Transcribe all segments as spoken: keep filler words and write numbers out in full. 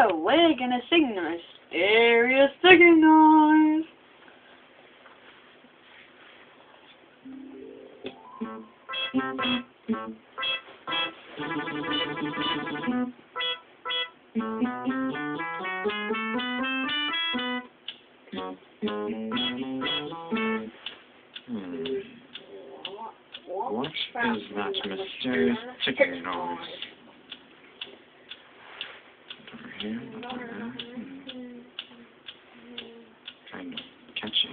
So, we're gonna sing the mysterious singing noise. Hmm. What is that mysterious ticking noise? Over here, over there. Hmm. Kind of catchy.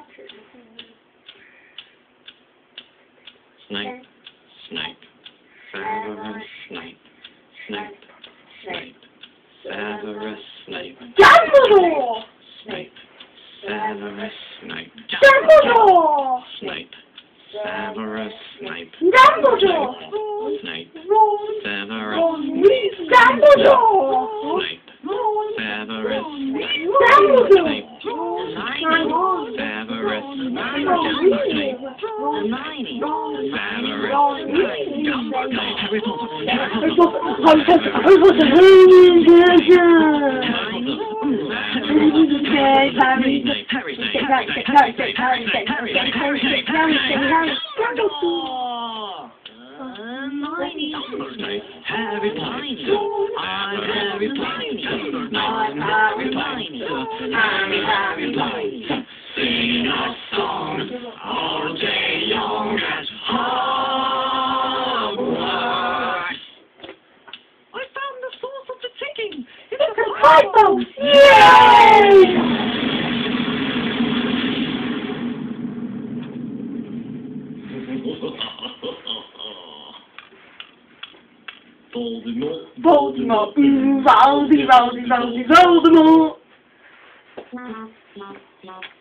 Snipe, snipe, Severus Snape, Snape, Snape, Severus Snape, Dumbledore! Snape, Severus Snape, Dumbledore! Snape, Severus Snape, Dumbledore! Snape, Ron! Severus Dumbledore! Snape, Severus Dumbledore! Snape, Severus Snape, Hermione. Severus Snape, Harry Potter, Harry Potter, Harry Potter, Harry Potter, Harry Snape, Harry, Harry, Harry, Harry, Harry, Harry, Harry, Harry, Hermione. Snape, Harry Hermione. Potter, I'm Harry Potter. I'm Harry Hermione. Harry, Harry Potter. sing a song all day long at Hogwarts. I found the source of the ticking. It's It's a typo! Yay! Voldemort. Voldemort, mm, Voldy, Voldy, Voldy, Voldemort!